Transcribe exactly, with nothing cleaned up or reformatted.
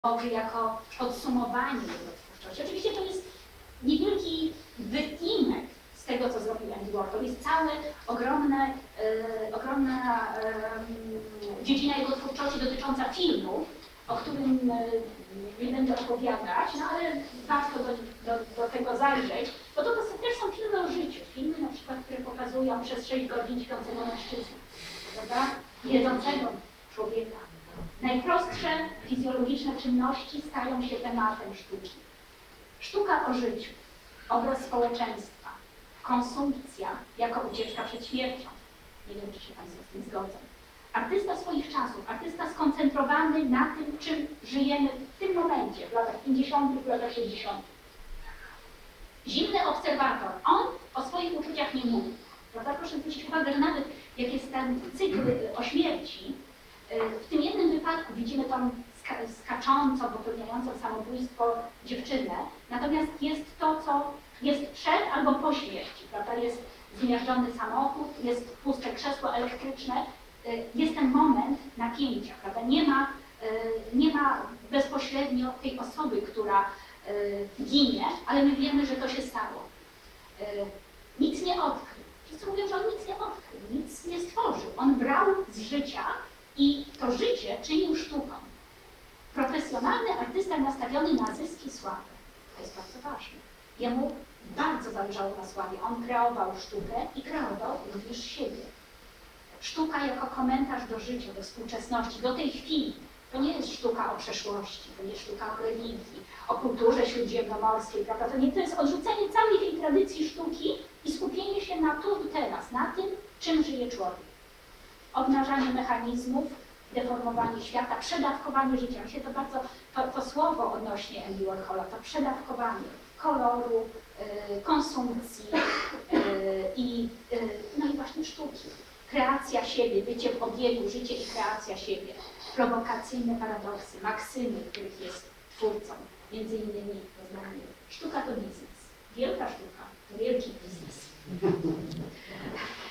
jako podsumowanie jego twórczości. Oczywiście to jest niewielki wycinek z tego, co zrobił Andy Warhol. Jest cała ogromna, e, ogromna e, dziedzina jego twórczości dotycząca filmu, o którym e, nie będę opowiadać, no ale warto do, do, do tego zajrzeć, bo to, to też są filmy o życiu. Filmy na przykład, które pokazują przez sześć godzin śpiącego mężczyznę, prawda? Jedzącego człowieka. Najprostsze fizjologiczne czynności stają się tematem sztuki. Sztuka o życiu, obraz społeczeństwa, konsumpcja jako ucieczka przed śmiercią. Nie wiem, czy się Państwo z tym zgodzą. Artysta swoich czasów, artysta skoncentrowany na tym, czym żyjemy w tym momencie, w latach pięćdziesiątych, w latach sześćdziesiątych. Zimny obserwator, on o swoich uczuciach nie mówi. Prawda? Proszę zwrócić uwagę, że nawet jak jest ten cykl o śmierci, w tym jednym wypadku widzimy tą ska skaczącą, popełniającą samobójstwo dziewczynę, natomiast jest to, co jest przed albo po śmierci, prawda? Jest zmiażdżony samochód, jest puste krzesło elektryczne, jest ten moment napięcia, prawda? Nie ma, nie ma bezpośrednio tej osoby, która ginie, ale my wiemy, że to się stało. Nic nie odkrył. Wszyscy mówią, że on nic nie odkrył, nic nie stworzył. On brał z życia i to życie czynił sztuką. Profesjonalny artysta nastawiony na zysk i sławę. To jest bardzo ważne. Jemu bardzo zależało na sławie. On kreował sztukę i kreował również siebie. Sztuka jako komentarz do życia, do współczesności, do tej chwili. To nie jest sztuka o przeszłości, to nie jest sztuka o religii, o kulturze śródziemnomorskiej, prawda? To, nie, to jest odrzucenie całej tej tradycji sztuki i skupienie się na tu i teraz, na tym, czym żyje człowiek. Obnażanie mechanizmów, deformowanie świata, przedawkowanie życia. Mi się to bardzo, to, to słowo odnośnie Andy Warhola, to przedawkowanie koloru, y, konsumpcji y, i, y, no i właśnie sztuki. Kreacja siebie, bycie w obiegu, życie i kreacja siebie. Prowokacyjne paradoksy, maksymy, których jest twórcą. Między innymi poznanie. Sztuka to biznes. Wielka sztuka to wielki biznes.